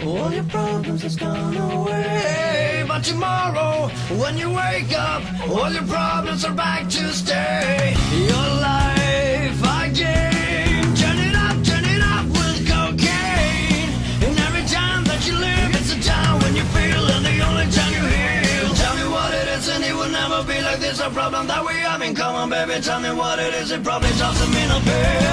all your problems has gone away. But tomorrow, when you wake up, all your problems are back to stay. Your life again. Turn it up with cocaine. And every time that you live, it's a time when you feel, and the only time you heal. Tell me what it is, and it will never be like this. A problem that we have in common, baby. Tell me what it is, it probably doesn't mean a bit.